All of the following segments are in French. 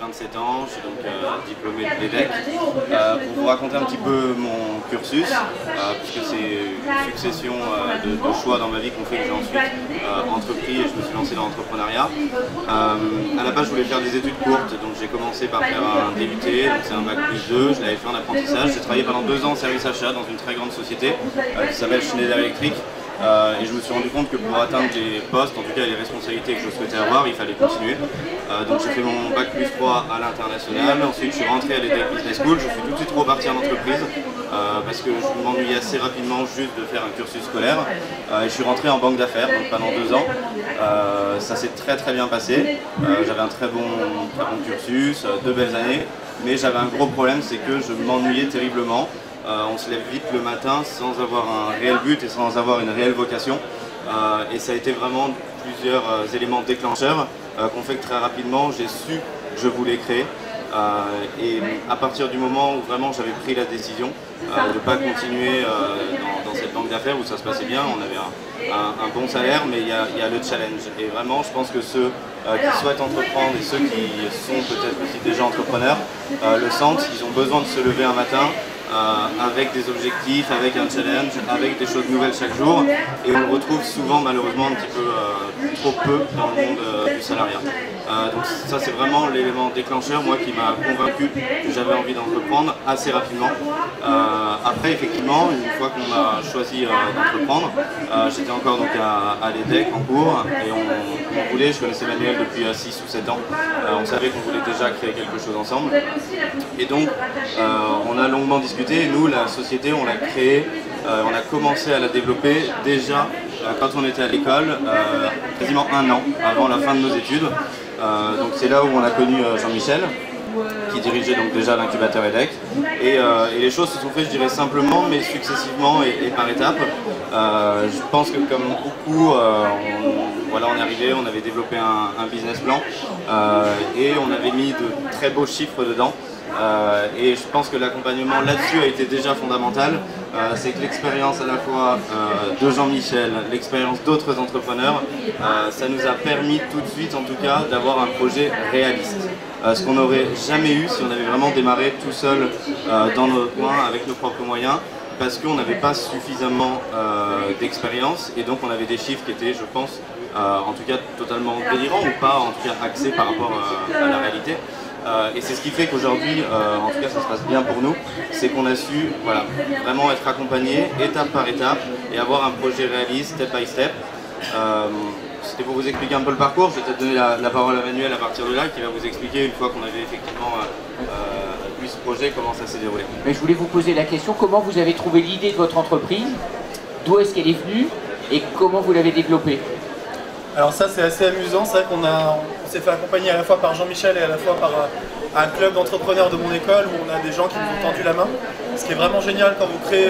27 ans, je suis donc diplômé de l'EDEC. Pour vous raconter un petit peu mon cursus, puisque c'est une succession de choix dans ma vie qu'on fait que j'ai ensuite entrepris et je me suis lancé dans l'entrepreneuriat. À la base, je voulais faire des études courtes, donc j'ai commencé par faire un DUT, donc c'est un bac plus 2, je l'avais fait en apprentissage. J'ai travaillé pendant 2 ans en service achat dans une très grande société qui s'appelle Schneider Electric. Et je me suis rendu compte que pour atteindre les postes, en tout cas les responsabilités que je souhaitais avoir, il fallait continuer. Donc j'ai fait mon bac plus 3 à l'international, ensuite je suis rentré à l'EDEC Business School, je suis tout de suite reparti en entreprise parce que je m'ennuyais assez rapidement juste de faire un cursus scolaire. Et je suis rentré en banque d'affaires donc pendant 2 ans. Ça s'est très bien passé, j'avais un très bon cursus, 2 belles années, mais j'avais un gros problème, c'est que je m'ennuyais terriblement. On se lève vite le matin sans avoir un réel but et sans avoir une réelle vocation. Et ça a été vraiment plusieurs éléments déclencheurs qu'on fait que très rapidement j'ai su que je voulais créer. Et à partir du moment où vraiment j'avais pris la décision de ne pas continuer dans cette banque d'affaires où ça se passait bien, on avait un bon salaire, mais il y a le challenge. Et vraiment, je pense que ceux qui souhaitent entreprendre et ceux qui sont peut-être aussi déjà entrepreneurs le sentent, ils ont besoin de se lever un matin avec des objectifs, avec un challenge, avec des choses nouvelles chaque jour, et on le retrouve souvent malheureusement un petit peu trop peu dans le monde du salariat. Donc ça c'est vraiment l'élément déclencheur moi qui m'a convaincu que j'avais envie d'entreprendre assez rapidement. Après effectivement, une fois qu'on a choisi d'entreprendre, j'étais encore donc à l'EDEC en cours et on voulait, je connaissais Manuel depuis 6 ou 7 ans, on savait qu'on voulait déjà créer quelque chose ensemble et donc on a longuement discuté. Nous, la société, on l'a créée, on a commencé à la développer déjà quand on était à l'école, quasiment 1 an avant la fin de nos études. Donc c'est là où on a connu Jean-Michel, qui dirigeait donc déjà l'incubateur EDEC. Et les choses se sont faites, je dirais, simplement, mais successivement et par étapes. Je pense que comme beaucoup, on est arrivé, on avait développé un business plan et on avait mis de très beaux chiffres dedans. Et je pense que l'accompagnement là-dessus a été déjà fondamental. C'est que l'expérience à la fois de Jean-Michel, l'expérience d'autres entrepreneurs, ça nous a permis tout de suite en tout cas d'avoir un projet réaliste. Ce qu'on n'aurait jamais eu si on avait vraiment démarré tout seul dans notre coin avec nos propres moyens, parce qu'on n'avait pas suffisamment d'expérience et donc on avait des chiffres qui étaient, je pense, en tout cas totalement délirants ou pas, en tout cas axés par rapport à la réalité. Et c'est ce qui fait qu'aujourd'hui, en tout cas ça se passe bien pour nous, c'est qu'on a su vraiment être accompagné étape par étape et avoir un projet réaliste, step by step. C'était pour vous expliquer un peu le parcours, je vais peut-être donner la parole à Manuel à partir de là, qui va vous expliquer une fois qu'on avait effectivement eu ce projet, comment ça s'est déroulé. Mais je voulais vous poser la question, comment vous avez trouvé l'idée de votre entreprise, d'où est-ce qu'elle est venue et comment vous l'avez développée? Alors ça c'est assez amusant, c'est vrai qu'on s'est fait accompagner à la fois par Jean-Michel et à la fois par un club d'entrepreneurs de mon école où on a des gens qui nous ont tendu la main. Ce qui est vraiment génial quand vous créez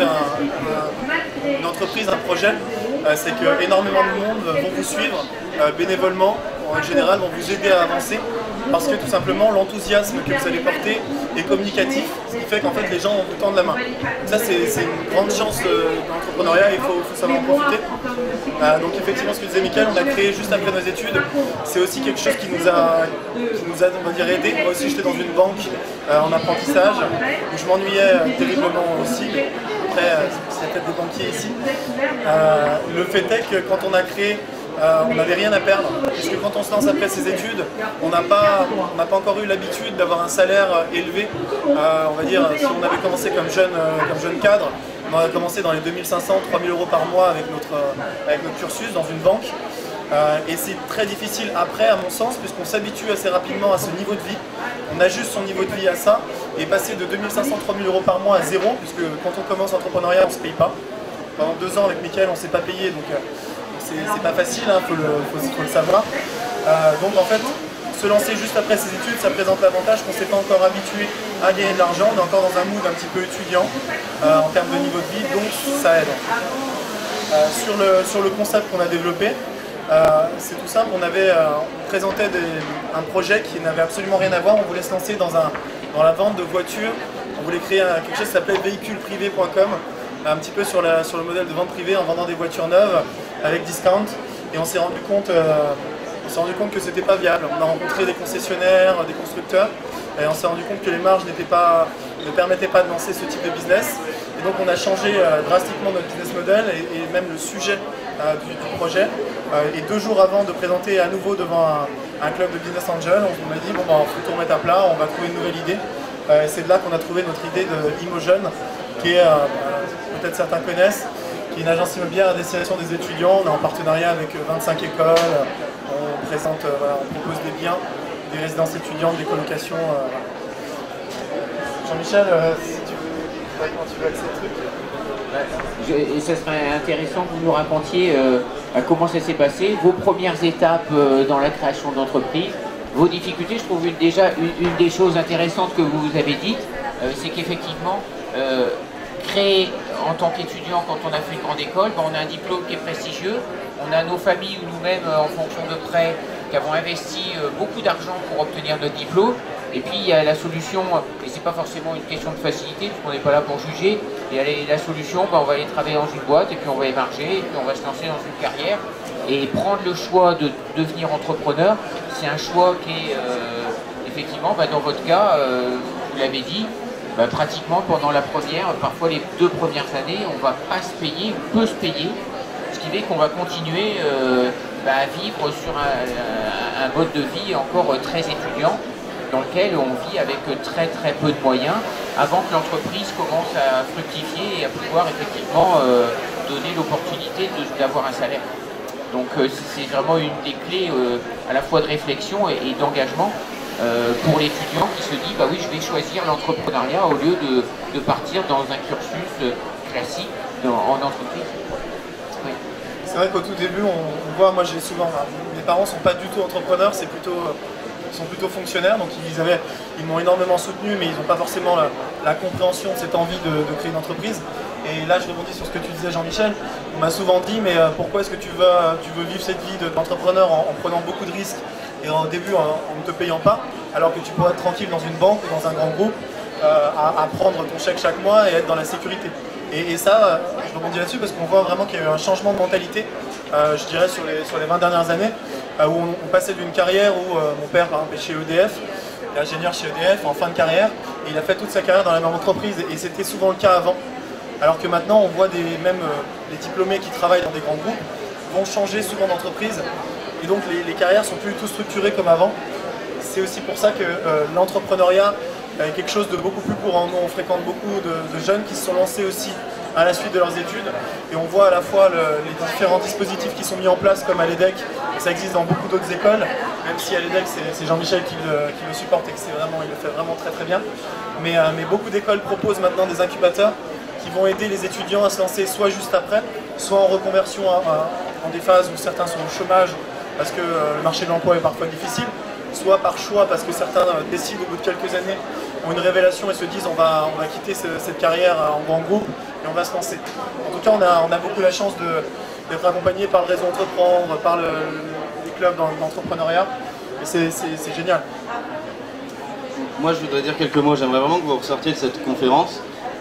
une entreprise, un projet, c'est que énormément de monde vont vous suivre bénévolement, en général vont vous aider à avancer parce que tout simplement l'enthousiasme que vous allez porter est communicatif, ce qui fait qu'en fait les gens vont vous tendre la main. Ça c'est une grande chance dans l'entrepreneuriat et il faut savoir en profiter. Donc effectivement ce que disait Mickaël, on a créé juste après nos études, c'est aussi quelque chose qui nous a on va dire aidé. Moi aussi j'étais dans une banque en apprentissage où je m'ennuyais terriblement aussi. Après c'est peut-être des banquiers ici. Le fait est que quand on a créé, on n'avait rien à perdre, puisque quand on se lance après ses études, on n'a pas encore eu l'habitude d'avoir un salaire élevé. On va dire, si on avait commencé comme jeune cadre, on a commencé dans les 2500, 3000 € par mois avec notre cursus dans une banque. Et c'est très difficile après, à mon sens, puisqu'on s'habitue assez rapidement à ce niveau de vie. On ajuste son niveau de vie à ça, et passer de 2500, 3000 € par mois à 0, puisque quand on commence l'entrepreneuriat, on ne se paye pas. Pendant 2 ans avec Mickaël, on ne s'est pas payé, donc c'est pas facile, hein, faut le savoir. Donc en fait, se lancer juste après ses études, ça présente l'avantage qu'on ne s'est pas encore habitué à gagner de l'argent, on est encore dans un mood un petit peu étudiant en termes de niveau de vie, donc ça aide. Sur le concept qu'on a développé, c'est tout simple, on présentait un projet qui n'avait absolument rien à voir, on voulait se lancer dans la vente de voitures, on voulait créer quelque chose qui s'appelait véhiculesprivés.com, un petit peu sur le modèle de vente privée en vendant des voitures neuves avec discount, et on s'est rendu compte s'est rendu compte que c'était pas viable. On a rencontré des concessionnaires, des constructeurs, et on s'est rendu compte que les marges ne permettaient pas de lancer ce type de business. Et donc on a changé drastiquement notre business model et même le sujet du projet. Et 2 jours avant de présenter à nouveau devant un club de business angel, on m'a dit bon, il faut tout remettre à plat, on va trouver une nouvelle idée. C'est de là qu'on a trouvé notre idée de Imojeune, qui est, peut-être certains connaissent, qui est une agence immobilière à destination des étudiants. On est en partenariat avec 25 écoles, on présente, on propose des biens, des résidences étudiantes, des colocations. Jean-Michel, si tu veux, comment tu veux axer le truc. Et ça serait intéressant que vous nous racontiez comment ça s'est passé, vos premières étapes dans la création d'entreprise, vos difficultés. Je trouve déjà une des choses intéressantes que vous avez dites, c'est qu'effectivement, créer en tant qu'étudiant quand on a fait une grande école, on a un diplôme qui est prestigieux, on a nos familles ou nous-mêmes en fonction de prêts qui avons investi beaucoup d'argent pour obtenir notre diplôme. Et puis il y a la solution, et c'est pas forcément une question de facilité, puisqu'on n'est pas là pour juger, et la solution, on va aller travailler dans une boîte, et puis on va émarger, et puis on va se lancer dans une carrière. Et prendre le choix de devenir entrepreneur, c'est un choix qui est, effectivement, dans votre cas, vous l'avez dit, pratiquement pendant la première, parfois les 2 premières années, on ne va pas se payer, ou peut se payer, ce qui fait qu'on va continuer à vivre sur un mode de vie encore très étudiant, dans lequel on vit avec très peu de moyens, avant que l'entreprise commence à fructifier et à pouvoir effectivement donner l'opportunité d'avoir un salaire. Donc c'est vraiment une des clés à la fois de réflexion et d'engagement pour l'étudiant qui se dit oui, je vais choisir l'entrepreneuriat au lieu de partir dans un cursus classique en entreprise. Oui. C'est vrai qu'au tout début, on voit, moi j'ai souvent, mes parents ne sont pas du tout entrepreneurs, c'est plutôt... Ils sont plutôt fonctionnaires, donc ils m'ont énormément soutenu, mais ils n'ont pas forcément la compréhension de cette envie de créer une entreprise. Et là, je rebondis sur ce que tu disais, Jean-Michel. On m'a souvent dit, mais pourquoi est-ce que tu veux vivre cette vie d'entrepreneur en prenant beaucoup de risques et au début en ne te payant pas, alors que tu pourrais être tranquille dans une banque ou dans un grand groupe, à prendre ton chèque chaque mois et être dans la sécurité. Et ça, je rebondis là-dessus parce qu'on voit vraiment qu'il y a eu un changement de mentalité, je dirais, sur les 20 dernières années, où on passait d'une carrière où mon père, par exemple, est chez EDF, est ingénieur chez EDF, en fin de carrière, et il a fait toute sa carrière dans la même entreprise, et c'était souvent le cas avant. Alors que maintenant, on voit même les diplômés qui travaillent dans des grands groupes vont changer souvent d'entreprise, et donc les carrières sont plus du tout structurées comme avant. C'est aussi pour ça que l'entrepreneuriat est quelque chose de beaucoup plus courant. Nous, on fréquente beaucoup de jeunes qui se sont lancés aussi à la suite de leurs études, et on voit à la fois les différents dispositifs qui sont mis en place comme à l'EDEC, et ça existe dans beaucoup d'autres écoles, même si à l'EDEC c'est Jean-Michel qui le supporte et que il le fait vraiment très bien, mais beaucoup d'écoles proposent maintenant des incubateurs qui vont aider les étudiants à se lancer soit juste après, soit en reconversion en des phases où certains sont au chômage parce que le marché de l'emploi est parfois difficile, soit par choix parce que certains décident au bout de quelques années, ont une révélation et se disent on va quitter cette carrière en grand groupe et on va se lancer. En tout cas, on a beaucoup la chance d'être accompagné par le réseau Entreprendre, par les clubs d'entrepreneuriat, et c'est génial. Moi, je voudrais dire quelques mots. J'aimerais vraiment que vous ressortiez de cette conférence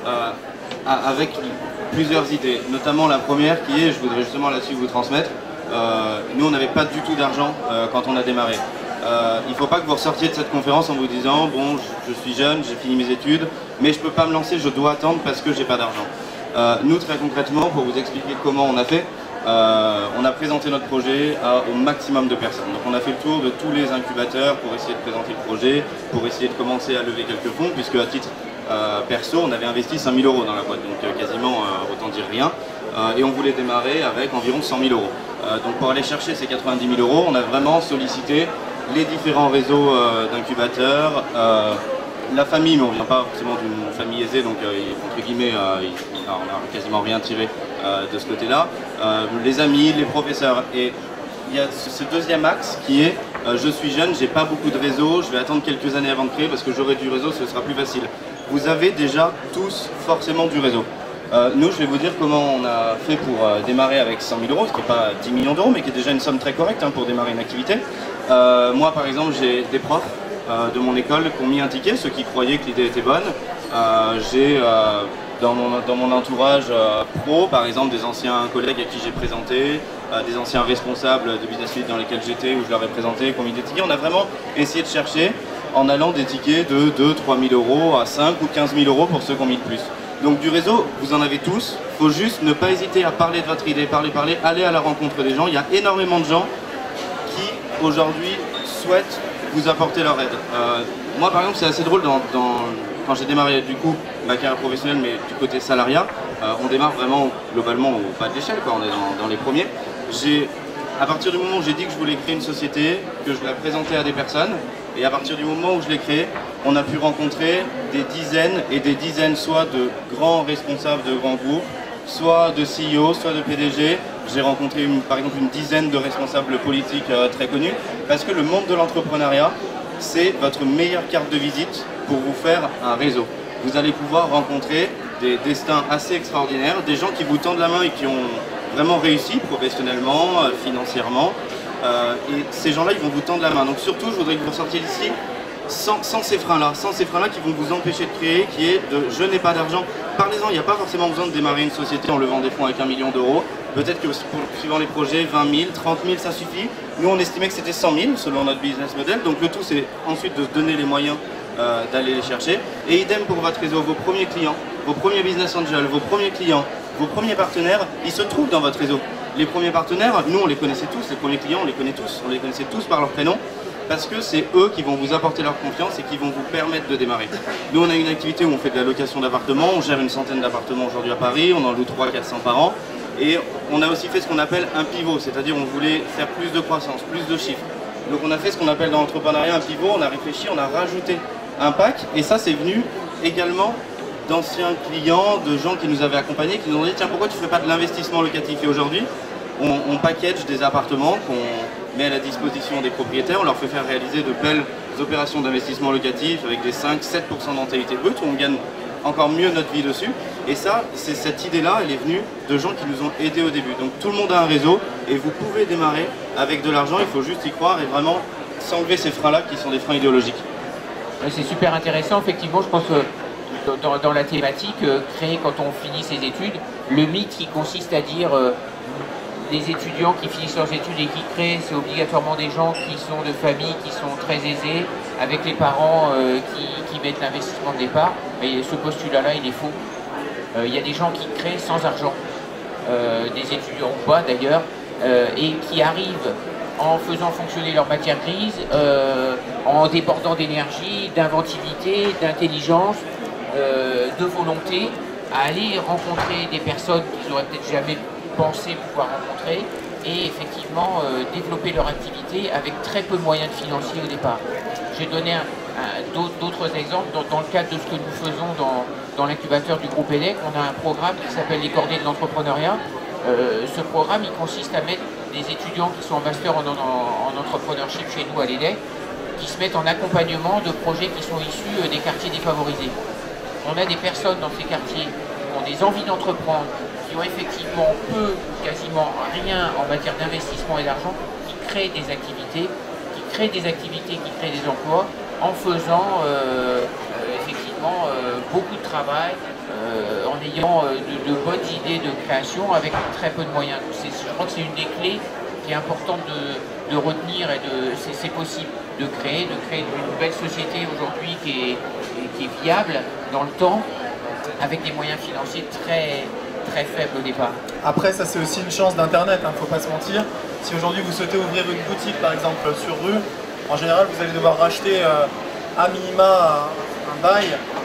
avec plusieurs idées, notamment la première qui est, je voudrais justement là-dessus vous transmettre, nous on n'avait pas du tout d'argent quand on a démarré. Il ne faut pas que vous ressortiez de cette conférence en vous disant bon, je suis jeune, j'ai fini mes études, mais je ne peux pas me lancer, je dois attendre parce que j'ai pas d'argent. Nous, très concrètement, pour vous expliquer comment on a fait, on a présenté notre projet au maximum de personnes. Donc on a fait le tour de tous les incubateurs pour essayer de présenter le projet, pour essayer de commencer à lever quelques fonds, puisque à titre perso, on avait investi 5 000 € dans la boîte, donc quasiment autant dire rien. Et on voulait démarrer avec environ 100 000 €. Donc pour aller chercher ces 90 000 €, on a vraiment sollicité les différents réseaux d'incubateurs, la famille, mais on ne vient pas forcément d'une famille aisée, donc entre guillemets, on n'a quasiment rien tiré de ce côté-là. Les amis, les professeurs. Et il y a ce deuxième axe qui est je suis jeune, j'ai pas beaucoup de réseau, je vais attendre quelques années avant de créer parce que j'aurai du réseau, ce sera plus facile. Vous avez déjà tous forcément du réseau. Nous, je vais vous dire comment on a fait pour démarrer avec 100 000 €, ce qui n'est pas 10 millions d'euros, mais qui est déjà une somme très correcte pour démarrer une activité. Moi, par exemple, j'ai des profs de mon école qui ont mis un ticket, ceux qui croyaient que l'idée était bonne. J'ai dans mon entourage pro, par exemple des anciens collègues à qui j'ai présenté, des anciens responsables de business unit dans lesquels j'étais, où je leur ai présenté, qui ont mis des tickets. On a vraiment essayé de chercher en allant des tickets de 2 3 000 euros à 5 ou 15 000 euros pour ceux qui ont mis le plus. Donc du réseau, vous en avez tous. Il faut juste ne pas hésiter à parler de votre idée, parler, aller à la rencontre des gens. Il y a énormément de gens qui aujourd'hui souhaitent vous apporter leur aide. Moi par exemple, c'est assez drôle quand j'ai démarré du coup ma carrière professionnelle, mais du côté salariat, on démarre vraiment globalement au bas de l'échelle, on est dans les premiers. À partir du moment où j'ai dit que je voulais créer une société, que je la présentais à des personnes, et à partir du moment où je l'ai créée, on a pu rencontrer des dizaines et des dizaines soit de grands responsables de grands groupes, soit de CEO, soit de PDG. J'ai rencontré par exemple une dizaine de responsables politiques très connus, parce que le monde de l'entrepreneuriat, c'est votre meilleure carte de visite pour vous faire un réseau. Vous allez pouvoir rencontrer des destins assez extraordinaires, des gens qui vous tendent la main et qui ont vraiment réussi professionnellement, financièrement. Et ces gens-là, ils vont vous tendre la main. Donc surtout, je voudrais que vous ressortiez d'ici sans ces freins-là, qui vont vous empêcher de créer, qui est de « je n'ai pas d'argent ». Parlez-en, il n'y a pas forcément besoin de démarrer une société en levant des fonds avec 1 million d'euros. Peut-être que suivant les projets, 20 000, 30 000, ça suffit. Nous, on estimait que c'était 100 000 selon notre business model. Donc le tout, c'est ensuite de se donner les moyens d'aller les chercher. Et idem pour votre réseau, vos premiers clients, vos premiers business angels, vos premiers clients, vos premiers partenaires, ils se trouvent dans votre réseau. Les premiers partenaires, nous on les connaissait tous, les premiers clients on les connaît tous, on les connaissait tous par leur prénom, parce que c'est eux qui vont vous apporter leur confiance et qui vont vous permettre de démarrer. Nous on a une activité où on fait de la location d'appartements, on gère une centaine d'appartements aujourd'hui à Paris, on en loue 300-400 par an, et on a aussi fait ce qu'on appelle un pivot, c'est-à-dire on voulait faire plus de croissance, plus de chiffres. Donc on a fait ce qu'on appelle dans l'entrepreneuriat un pivot, on a réfléchi, on a rajouté un pack, et ça c'est venu également d'anciens clients, de gens qui nous avaient accompagnés, qui nous ont dit tiens pourquoi tu ne ferais pas de l'investissement locatif. Et aujourd'hui on package des appartements qu'on met à la disposition des propriétaires, on leur fait faire réaliser de belles opérations d'investissement locatif avec des 5-7% d'entalité brute où on gagne encore mieux notre vie dessus. Et ça, cette idée-là, elle est venue de gens qui nous ont aidés au début. Donc tout le monde a un réseau et vous pouvez démarrer avec de l'argent, il faut juste y croire et vraiment s'enlever ces freins-là qui sont des freins idéologiques. C'est super intéressant, effectivement, je pense que dans la thématique, créer quand on finit ses études, le mythe qui consiste à dire les étudiants qui finissent leurs études et qui créent, c'est obligatoirement des gens qui sont de familles qui sont très aisés, avec les parents qui mettent l'investissement de départ. Mais ce postulat-là, il est faux. Il y a des gens qui créent sans argent, des étudiants ou pas d'ailleurs, et qui arrivent en faisant fonctionner leur matière grise, en débordant d'énergie, d'inventivité, d'intelligence, de volonté, à aller rencontrer des personnes qu'ils n'auraient peut-être jamais pensé pouvoir rencontrer et effectivement développer leur activité avec très peu de moyens financiers au départ. J'ai donné d'autres exemples dans le cadre de ce que nous faisons dans l'incubateur du groupe EDEC. On a un programme qui s'appelle les Cordées de l'entrepreneuriat. Ce programme il consiste à mettre des étudiants qui sont en master en entrepreneurship chez nous à l'EDEC, qui se mettent en accompagnement de projets qui sont issus des quartiers défavorisés. On a des personnes dans ces quartiers qui ont des envies d'entreprendre, qui ont effectivement peu, quasiment rien en matière d'investissement et d'argent, qui créent des activités, qui créent des emplois, en faisant effectivement beaucoup de travail, en ayant de bonnes idées de création avec très peu de moyens. Je crois que c'est une des clés qui est importante de retenir et c'est possible de créer une belle société aujourd'hui qui est viable dans le temps avec des moyens financiers très faibles au départ. Après ça c'est aussi une chance d'internet, faut pas se mentir. Si aujourd'hui vous souhaitez ouvrir une boutique par exemple sur rue, en général vous allez devoir racheter à minima un bail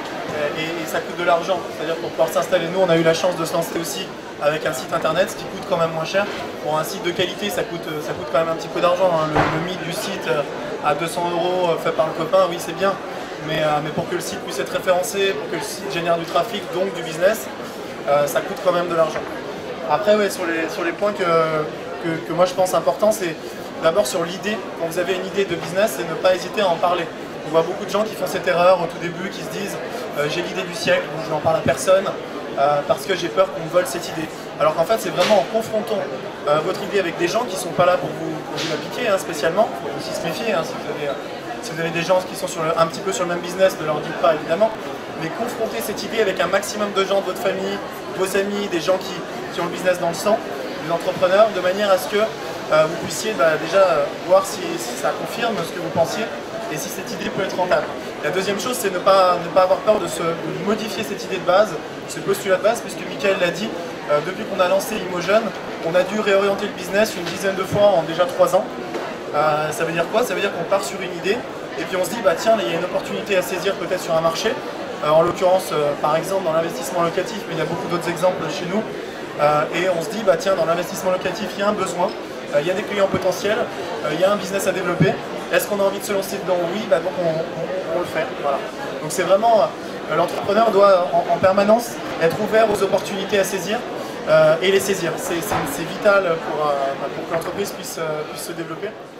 et ça coûte de l'argent. C'est-à-dire pour pouvoir s'installer, nous on a eu la chance de se lancer aussi avec un site internet, ce qui coûte quand même moins cher. Pour un site de qualité ça coûte quand même un petit peu d'argent. Le mythe du site à 200 € fait par le copain, oui c'est bien. Mais pour que le site puisse être référencé, pour que le site génère du trafic, donc du business, ça coûte quand même de l'argent. Après, ouais, sur les points que moi je pense importants, c'est d'abord sur l'idée. Quand vous avez une idée de business, c'est ne pas hésiter à en parler. On voit beaucoup de gens qui font cette erreur au tout début, qui se disent j'ai l'idée du siècle, je n'en parle à personne parce que j'ai peur qu'on me vole cette idée. Alors qu'en fait, c'est vraiment en confrontant votre idée avec des gens qui ne sont pas là pour vous la piquer spécialement. Il faut aussi se méfier si vous avez des gens qui sont un petit peu sur le même business, ne leur dites pas évidemment. mais confronter cette idée avec un maximum de gens de votre famille, vos amis, des gens qui ont le business dans le sang, des entrepreneurs, de manière à ce que vous puissiez déjà voir si ça confirme ce que vous pensiez et si cette idée peut être rentable. La deuxième chose, c'est ne pas avoir peur de modifier cette idée de base, ce postulat de base, puisque Michael l'a dit, depuis qu'on a lancé Imojeune, on a dû réorienter le business une dizaine de fois en déjà 3 ans. Ça veut dire quoi? Ça veut dire qu'on part sur une idée et puis on se dit, bah tiens, il y a une opportunité à saisir peut-être sur un marché. En l'occurrence, par exemple, dans l'investissement locatif, mais il y a beaucoup d'autres exemples chez nous. Et on se dit, bah tiens, dans l'investissement locatif, il y a un besoin, il y a des clients potentiels, il y a un business à développer. Est-ce qu'on a envie de se lancer dedans? Oui, bah donc on le fait. Voilà. Donc c'est vraiment, l'entrepreneur doit en permanence être ouvert aux opportunités à saisir et les saisir. C'est vital pour que l'entreprise puisse se développer.